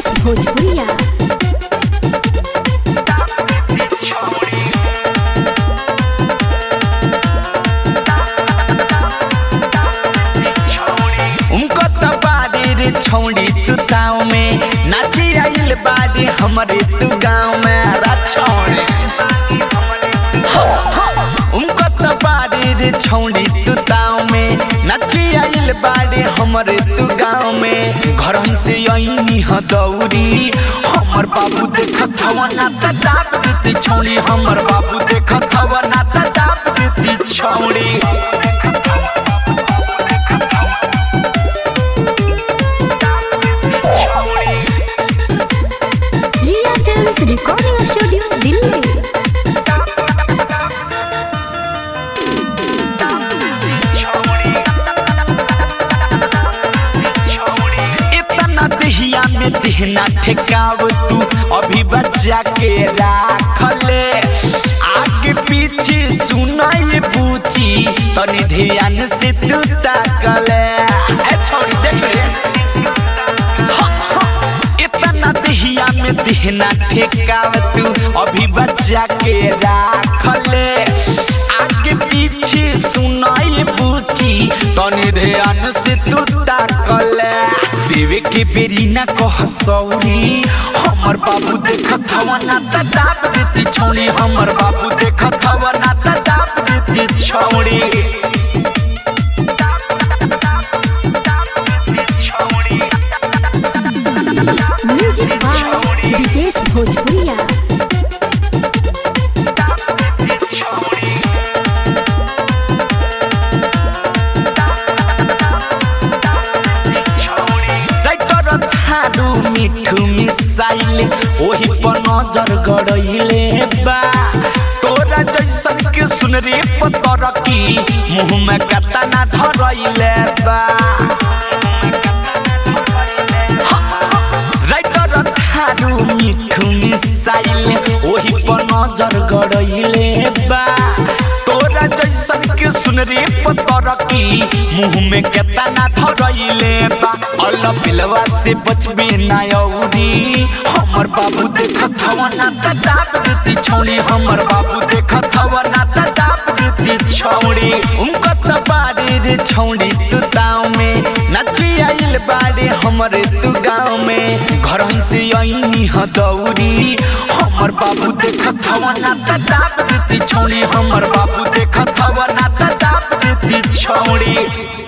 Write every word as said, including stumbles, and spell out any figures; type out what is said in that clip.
विकेश भोजपुरिया। उनको तो बाड़ी रे छौड़ी तू ताव में नाची आइल बाड़ी हमारे तू गाँव में रछौड़ी। उनको तो बाड़ी रे छौड़ी तू ताव में नाची आइल बाड़ी हमारे तू गाँव में। घर से आईनी ह दौरी हमर बाबू देखत हवा नाता दाप देती छौड़ी। हमर बाबू देखत हवा नाता दाप देती छौड़ी। Riya films recording studio Delhi. इतना दहिया में देहना ठेकाव तू अभी बच्चा के राख ले। आगे पीछे सुना ये पूछी तनी ध्यान से तू ताकले। ए छोड़ी देख रे इतना दहिया में देहना ठेकाव तू अभी बच्चा के राख ले। आगे पीछे सुना ये पूछी तनी ध्यान से तू ताकले। देवे के बेरी ना कह सौरी हमर बाबू देखत हवा नाता दाप देती छौड़ी। हमर बाबू देखत हवा नाता दाप देती छौड़ी। म्यूजिक बाय विकेश भोजपुरिया। मिठू मिसाइल ओही पर नजर गड़इले बा। तोरा जैसन के सुन रे पतर की मुँह में कतना धरइले बा। राइटर थारू मिठू मिसाइल ओही पर नजर गड़इले बा। तोरा जैसन के सुन रे पतर की मुँह में केतना धरइले बा। अल्लाह पिलवा से बचबे ना औरी हमर बाबू देखत हवा नाता दाप देती छौड़ी। हमर बाबू देखत हवा नाता दाप देती छौड़ी। उनको तो बाड़ी रे छौड़ी तू ताव में नाची आइल बाड़ी हमरे तू गाँव में। घर से आईनी ह दौरी हमर बाबू देखत हवा नाता दाप देती छौड़ी। हमर बाबू देखत हवा नाता दाप देती छौड़ी।